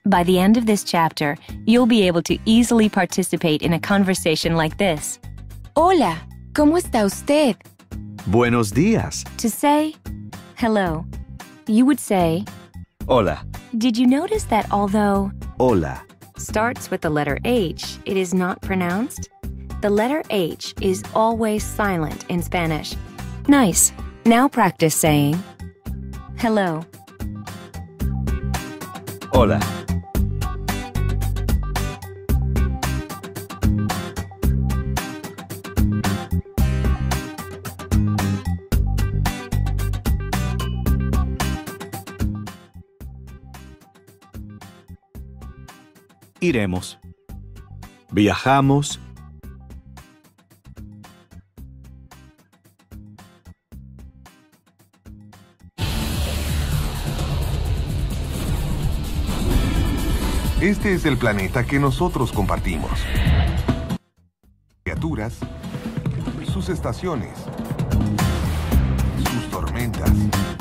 By the end of this chapter, you'll be able to easily participate in a conversation like this. Hola, ¿cómo está usted? Buenos días. To say hello, you would say, Hola. Did you notice that although Hola. starts with the letter H, it is not pronounced? The letter H is always silent in Spanish. Nice. Now practice saying hello. Hola. Iremos. Viajamos. Este es el planeta que nosotros compartimos. Criaturas, sus estaciones, sus tormentas,